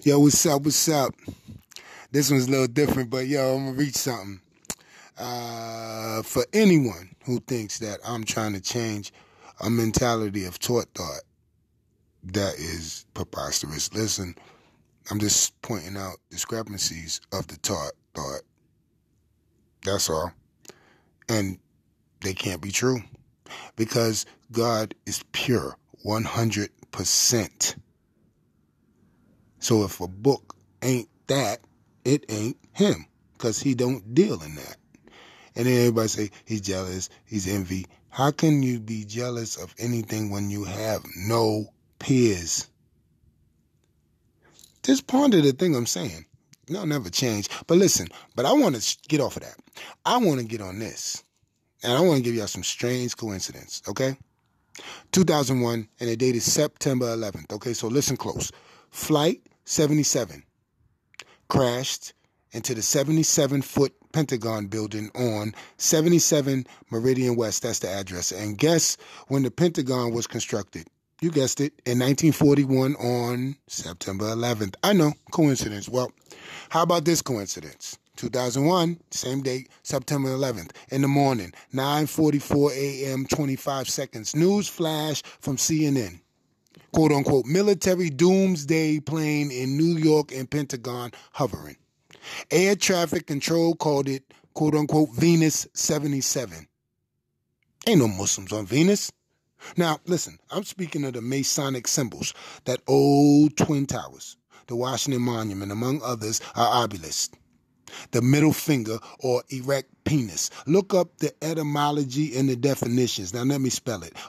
Yo, what's up? What's up? This one's a little different, but yo, I'm gonna reach something. For anyone who thinks that I'm trying to change a mentality of taught thought, that is preposterous. Listen, I'm just pointing out discrepancies of the taught thought. That's all. And they can't be true. Because God is pure, 100%. So if a book ain't that, it ain't him. Because he don't deal in that. And then everybody say, he's jealous, he's envy. How can you be jealous of anything when you have no peers? Just ponder the thing I'm saying. It'll never change. But listen, I want to get off of that. I want to get on this. And I want to give y'all some strange coincidence, okay? 2001, and the date is September 11th. Okay, so listen close. Flight 77 crashed into the 77-foot Pentagon building on 77 Meridian West. That's the address. And guess when the Pentagon was constructed? You guessed it, in 1941 on September 11th. I know, coincidence. Well, how about this coincidence? 2001, same date, September 11th, in the morning, 9:44 a.m., 25 seconds. News flash from CNN. Quote unquote, military doomsday plane in New York and Pentagon hovering. Air traffic control called it, quote unquote, Venus 77. Ain't no Muslims on Venus. Now, listen, I'm speaking of the Masonic symbols, that old Twin Towers, the Washington Monument, among others, are obelisk. The middle finger or erect penis. Look up the etymology and the definitions. Now let me spell it.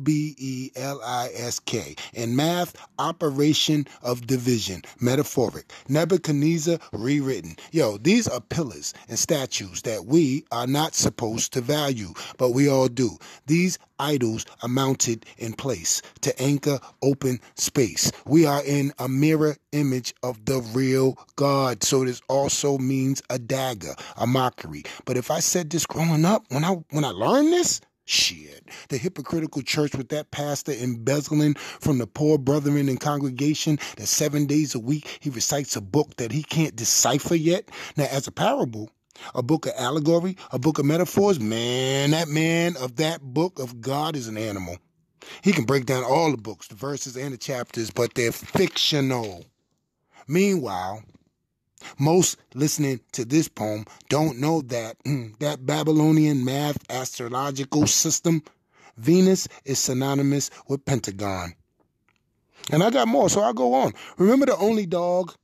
Obelisk. In math, operation of division. Metaphoric. Nebuchadnezzar rewritten. Yo, these are pillars and statues that we are not supposed to value, but we all do. These idols are mounted in place to anchor open space. We are in a mirror image of the real God. So this also means a dagger, a mockery. But if I said this growing up, when I learned this, shit, the hypocritical church with that pastor embezzling from the poor brethren and congregation that 7 days a week he recites a book that he can't decipher yet. Now, as a parable, a book of allegory, a book of metaphors, man, that man of that book of God is an animal. He can break down all the books, the verses and the chapters, but they're fictional. Meanwhile, most listening to this poem don't know that that Babylonian math astrological system, Venus is synonymous with Pentagon. And I got more, so I'll go on. Remember the only dog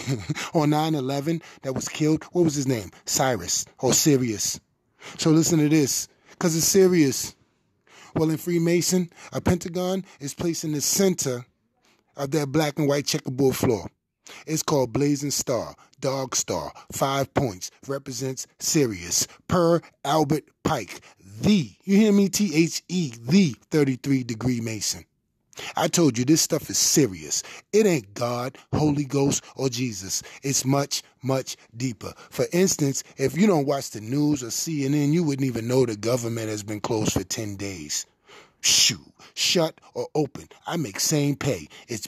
on 9/11 that was killed? What was his name? Cyrus or Sirius. So listen to this, because it's serious. Well, in Freemason, a pentagon is placed in the center of that black and white checkerboard floor. It's called Blazing Star, Dog Star, 5 points, represents Sirius, per Albert Pike, you hear me, THE, the 33-degree Mason. I told you this stuff is serious. It ain't God, Holy Ghost, or Jesus. It's much, much deeper. For instance, if you don't watch the news or CNN, you wouldn't even know the government has been closed for 10 days. Shoot, shut or open. I make same pay. It's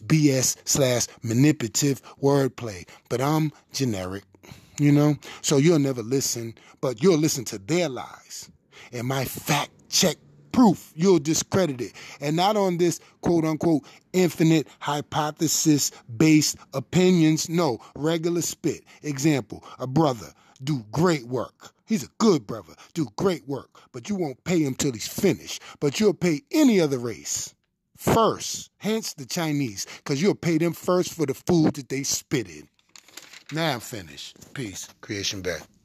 BS/manipulative wordplay. But I'm generic, you know? So you'll never listen, but you'll listen to their lies. And my fact check proof, you'll discredit it. And not on this quote unquote infinite hypothesis based opinions. No, regular spit. Example, a brother do great work. He's a good brother, do great work, but you won't pay him till he's finished. But you'll pay any other race first, hence the Chinese, because you'll pay them first for the food that they spit in. Now I'm finished. Peace. Creation back.